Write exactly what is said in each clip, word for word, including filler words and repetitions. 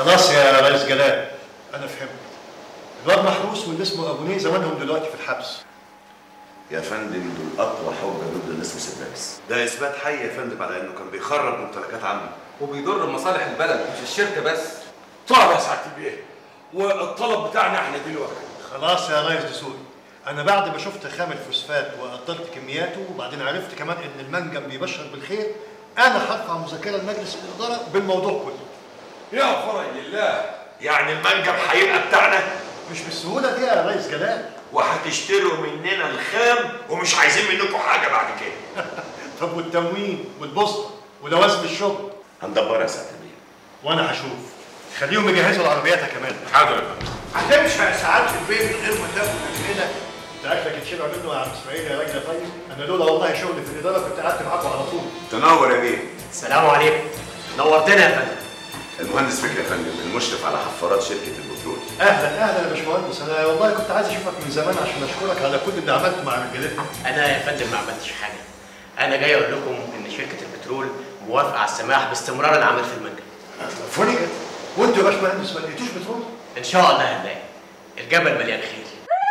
خلاص يا ريس جلال، انا فهمت. الواد محروس واللي اسمه ابو زمانهم دلوقتي في الحبس. يا فندم دول اقوى حجه ضد الناس مسدس. ده اثبات حي يا فندم على انه كان بيخرب ممتلكات عامه وبيضر مصالح البلد مش الشركه بس. طيب يا سعاده البيه، والطلب بتاعنا احنا دلوقتي. خلاص يا ريس دسوقي، انا بعد ما شفت خام الفوسفات وقدرت كمياته وبعدين عرفت كمان ان المنجم بيبشر بالخير، انا هرفع مذكره لمجلس الاداره بالموضوع كله. يا فرج لله، يعني المنجم هيبقى بتاعنا؟ مش بالسهوله دي يا ريس جلال. وهتشتروا مننا الخام ومش عايزين منكم حاجه بعد كده. طب والتموين والبوسطه ولوازم الشغل؟ هندبرها يا سعاده البيه. وانا هشوف. خليهم يجهزوا العربيات كمان. حاضر يا فندم. هتمشي يا سعاده البيه من غير ما تاخد اكلنا؟ انت اكلك اتشبع منه يا عم اسماعيل يا راجل طيب؟ انا لولا والله شغلي في الاداره كنت قعدت معاكم على طول. تنور يا بيه. السلام عليكم. نورتنا يا فندم. المهندس فكري يا فندم، المشرف على حفارات شركه البترول. اهلا اهلا يا باشمهندس، انا والله كنت عايز اشوفك من زمان عشان اشكرك على كل اللي عملته مع رجالتنا. انا يا فندم ما عملتش حاجه. انا جاي اقول لكم ان شركه البترول موافقه على السماح باستمرار العمل في المنجم. فرجت وانتوا يا باشمهندس ما لقيتوش بترول؟ ان شاء الله هنلاقي. الجبل مليان خير.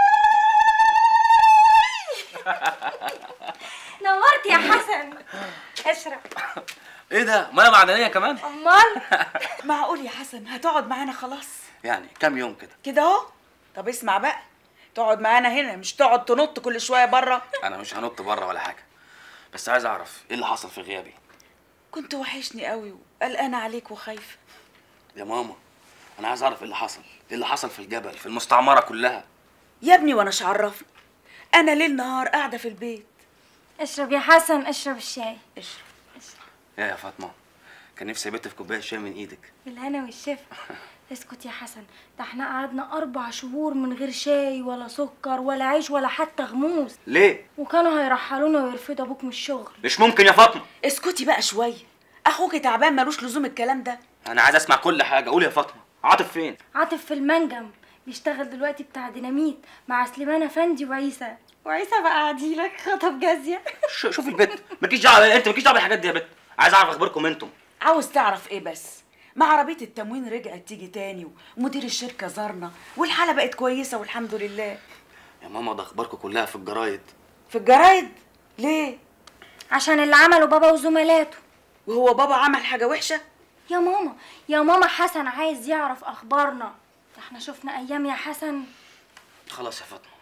نورت يا حسن. اشرب. ايه ده؟ ميه معدنيه كمان؟ امال. معقول يا حسن هتقعد معانا خلاص؟ يعني كام يوم كده كده اهو. طب اسمع بقى، تقعد معانا هنا مش تقعد تنط كل شويه بره. انا مش هنط بره ولا حاجه، بس عايز اعرف ايه اللي حصل في غيابي. كنت وحشني قوي وقلقانه عليك وخايفه. يا ماما انا عايز اعرف ايه اللي حصل، ايه اللي حصل في الجبل في المستعمره كلها. يا ابني وانا مش عرفني، انا ليل نهار قاعده في البيت. اشرب يا حسن، اشرب الشاي. اشرب. يا يا فاطمه، كان نفسي يا بت في كوبايه شاي من ايدك. بالهنا والشفا. اسكت يا حسن، ده احنا قعدنا اربع شهور من غير شاي ولا سكر ولا عيش ولا حتى غموس. ليه؟ وكانوا هيرحلونا ويرفدوا ابوك من الشغل. مش ممكن يا فاطمه. اسكتي بقى شويه، اخوكي تعبان ملوش لزوم الكلام ده. انا عايز اسمع كل حاجه. قولي يا فاطمه، عاطف فين؟ عاطف في المنجم بيشتغل دلوقتي بتاع ديناميت مع سليمان افندي وعيسى. وعيسى بقى عديلك خطب جازيه. شوفي البت، مالكيش دعوه، انت مالكيش دعوه بالحاجات دي يا بت. عايز اعرف اخباركم انتم. عاوز تعرف ايه بس؟ ما عربيه التموين رجعت تيجي تاني ومدير الشركه زارنا والحاله بقت كويسه والحمد لله. يا ماما ده اخباركم كلها في الجرايد. في الجرايد؟ ليه؟ عشان اللي عمله بابا وزملاته. وهو بابا عمل حاجه وحشه؟ يا ماما يا ماما حسن عايز يعرف اخبارنا. احنا شفنا ايام يا حسن. خلاص يا فاطمه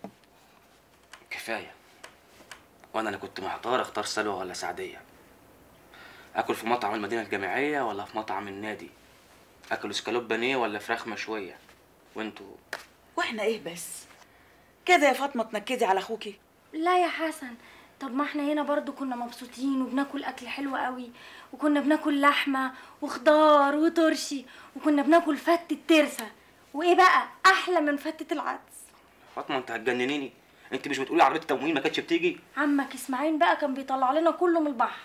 كفايه. وانا اللي كنت محتار اختار سلوى ولا سعديه. اكل في مطعم المدينه الجامعيه ولا في مطعم النادي. اكل اسكالوب بانيه ولا فراخ مشويه. وانتوا؟ واحنا ايه بس كده يا فاطمه تنكدي على اخوكي؟ لا يا حسن، طب ما احنا هنا برضو كنا مبسوطين وبناكل اكل حلو قوي، وكنا بناكل لحمه وخضار وترشي، وكنا بناكل فتة ترسه. وايه بقى احلى من فتة العدس؟ فاطمه انت هتجننيني. انت مش بتقولي عربيه التموين ما كانتش بتيجي؟ عمك اسماعيل بقى كان بيطلع لنا كله من البحر.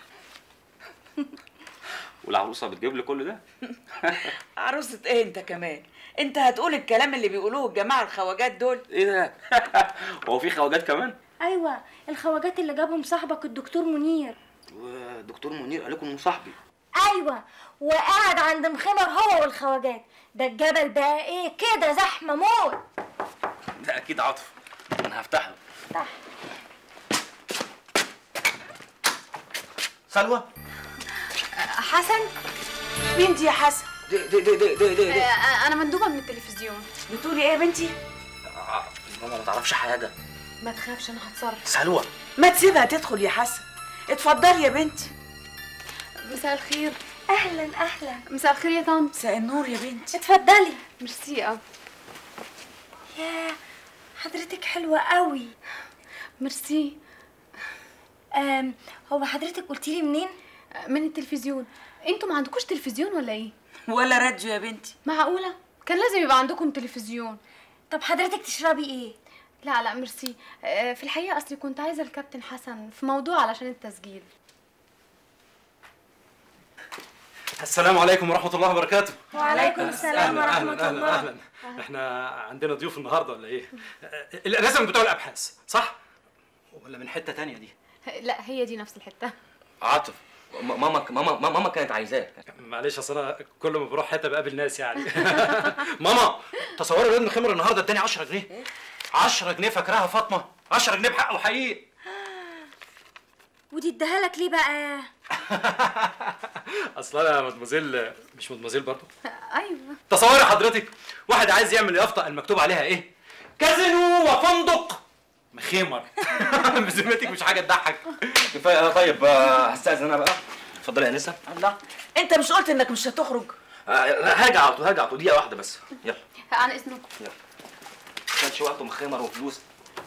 والعروسه بتجيب لي كل ده؟ عروسه ايه انت كمان؟ انت هتقول الكلام اللي بيقولوه الجماعه الخواجات دول؟ ايه ده؟ هو في خواجات كمان؟ ايوه الخواجات اللي جابهم صاحبك الدكتور منير. ودكتور منير قال لكم انه صاحبي؟ ايوه، وقاعد عند مخمر هو والخواجات. ده الجبل بقى ايه كده زحمه موت. ده اكيد عاطف، انا هفتح له. افتح. سلوى؟ حسن؟ بنتي يا حسن. دي دي دي دي دي, دي. انا مندوبه من التلفزيون. بتقولي ايه يا بنتي؟ ماما ما تعرفش حاجه. ما تخافش انا هتصرف. سلوى ما تسيبها تدخل يا حسن. اتفضلي يا بنتي. مساء الخير. اهلا اهلا. مساء الخير يا طنط. مساء النور يا بنتي. اتفضلي. ميرسي قوي. يا حضرتك حلوه قوي. ميرسي. أم هو حضرتك قلتي لي منين؟ من التلفزيون. انتوا ما عندكوش تلفزيون ولا ايه؟ ولا راديو يا بنتي. معقوله؟ كان لازم يبقى عندكم تلفزيون. طب حضرتك تشربي ايه؟ لا لا ميرسي. في الحقيقه اصلي كنت عايزه الكابتن حسن في موضوع علشان التسجيل. السلام عليكم ورحمة الله وبركاته. وعليكم السلام ورحمة أهلاً الله. أهلاً أهلاً أهلاً. احنا عندنا ضيوف النهارده ولا إيه؟ لازم بتوع الأبحاث، صح؟ ولا من حتة تانية دي؟ لا هي دي نفس الحته. عاطف ماما ماما ماما كانت عايزاك. معلش اصل انا كل ما بروح حته بقابل ناس يعني. ماما تصوري الواد خمر النهارده اداني عشرة جنيه. عشرة جنيه فاكراها فاطمه؟ عشرة جنيه بحقه حقيقي. ودي اداها لك ليه بقى؟ اصل انا مدموزيل مش مدموزيل برضه. ايوه. تصوري حضرتك واحد عايز يعمل يافطه المكتوب عليها ايه؟ كازينو وفندق مخيمر. بذمتك مش حاجه تضحك. كفايه. طيب هستاذن انا بقى. اتفضلي يا انسه. الله، انت مش قلت انك مش هتخرج؟ هرجع على طول، هرجع على طول دقيقه واحده بس. يلا عن اذنكم. يلا. كانش وقت مخيمر وفلوس.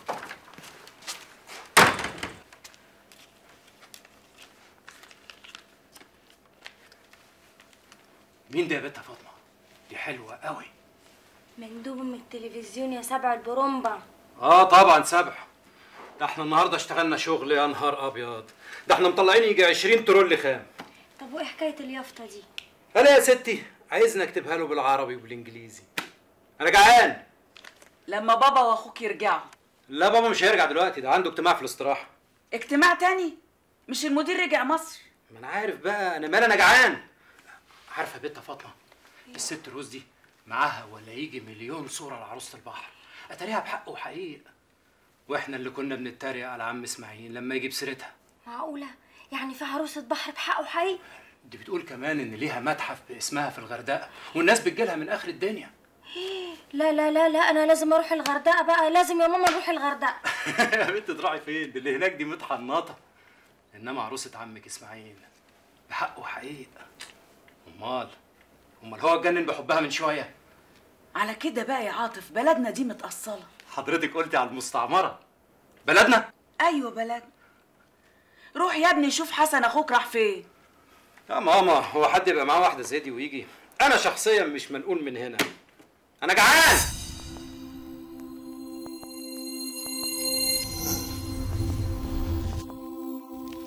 مين ده يا بنت فاطمه؟ دي حلوه قوي. مندوب من التلفزيون يا سبع البرومبا. اه طبعا سبع. ده احنا النهارده اشتغلنا شغل يا نهار ابيض. ده احنا مطلعين يجي عشرين ترول خام. طب وايه حكايه اليافطه دي؟ انا يا ستي عايزني اكتبها له بالعربي وبالانجليزي. انا جعان. لما بابا واخوك يرجعوا. لا بابا مش هيرجع دلوقتي، ده عنده اجتماع في الاستراحه. اجتماع تاني؟ مش المدير رجع مصر؟ ما انا عارف بقى، انا مال انا جعان. عارفه يا بنت فاطمه، الست روز دي معاها ولا يجي مليون صوره لعروسه البحر، اتاريها بحق وحقيقه. واحنا اللي كنا بنتريق على عم اسماعيل لما يجي بسيرتها. معقوله؟ يعني في عروسه بحر بحق وحقيقه؟ دي بتقول كمان ان ليها متحف باسمها في الغردقه والناس بتجيلها من اخر الدنيا. لا لا لا لا، انا لازم اروح الغردقه بقى، لازم يا ماما نروح الغردقه. يا بنت تروحي فين؟ دي اللي هناك دي متحنطه. انما عروسه عمك اسماعيل بحق وحقيقه. امال امال هو اتجنن بحبها من شويه. على كده بقى يا عاطف بلدنا دي متأصلة. حضرتك قلتي على المستعمره. بلدنا؟ ايوه بلدنا. روح يا ابني شوف حسن اخوك راح فين. يا ماما هو حد يبقى معاه واحده زي دي ويجي؟ انا شخصيا مش منقول من هنا. انا جعان.